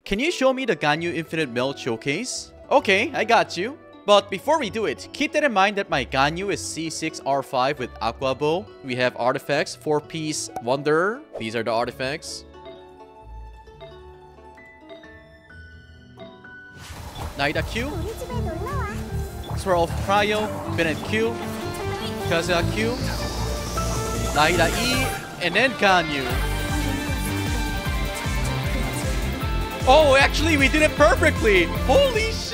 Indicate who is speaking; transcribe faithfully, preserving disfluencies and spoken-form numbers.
Speaker 1: Can you show me the Ganyu Infinite Melt Showcase? Okay, I got you. But before we do it, keep that in mind that my Ganyu is C six R five with Aqua Bow. We have artifacts, four piece Wonder. These are the artifacts. Naida Q. Swirl of Cryo. Bennett Q. Kazuya Q. Naida E. And then Ganyu. Oh, actually, we did it perfectly! Holy shit!